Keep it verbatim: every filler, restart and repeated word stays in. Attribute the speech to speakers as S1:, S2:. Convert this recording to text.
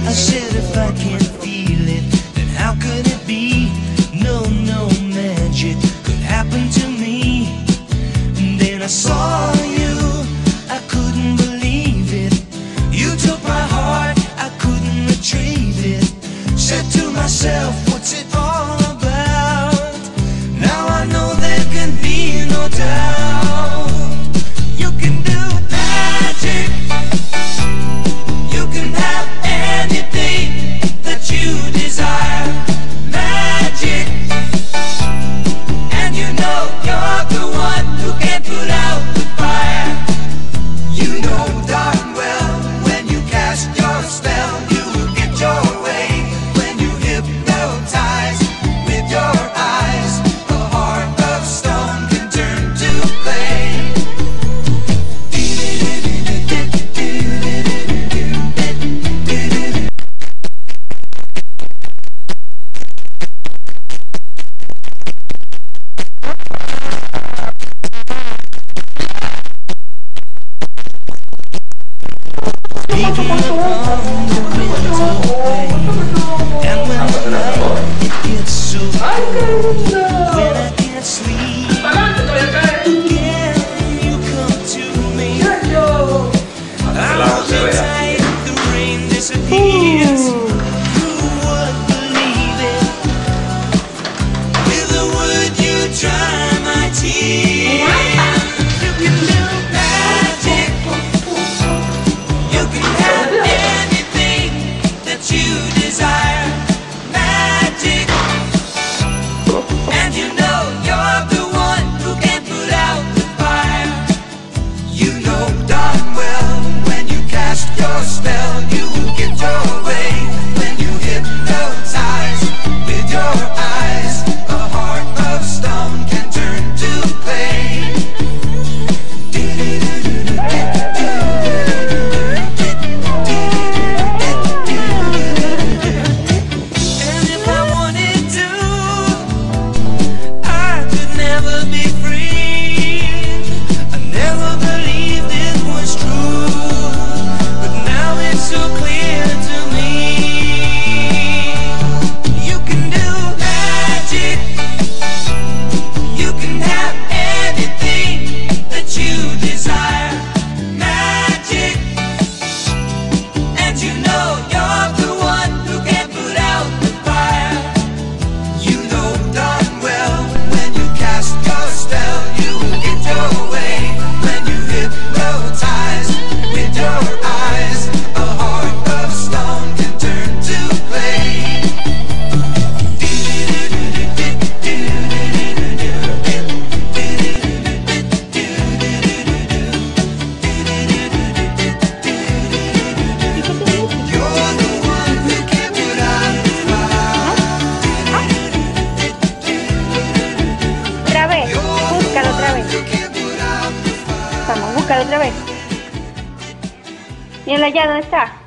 S1: I said if I can't feel it, then how could it be? No, no magic could happen to me. And then I saw you, I couldn't believe it. You took my heart, I couldn't retrieve it. Said to myself, what's it all about? Now I know there can be no doubt. You can do magic. You can have anything that you desire. Magic. And you know you're the one who can put out the fire. You know darn well when you cast your spell, you will get your way. When you hypnotize with your eyes, a heart of stone can turn to clay. Peeking upon the winter rain, and when the night it gets so cold, when I can't sleep again, you come to me. I hold you tight, the rain disappears. Who would believe it? With a word you dry my tears. You can do magic. You can have anything that you desire. Magic. And you know you're the one who can put out the fire. You know darn well when you cast your spell, you will get your way. When you hypnotize with your eyes, a heart of stone can turn to clay. And if I wanted to, I could never be free. I never believed it was true, but now it's so clear to me. You can do magic. You can have anything that you desire. Magic. And you know you're the one who can put out the fire. You know darn well when you cast your spell, you will get your way. When you hypnotize with your eyes, a heart of stone can turn to clay. You're the one who can put out the fire.
S2: Otra vez, búscalo otra vez.
S1: You can put out the fire.
S2: Vamos, búscalo otra vez. Míralo allá, ¿dónde está?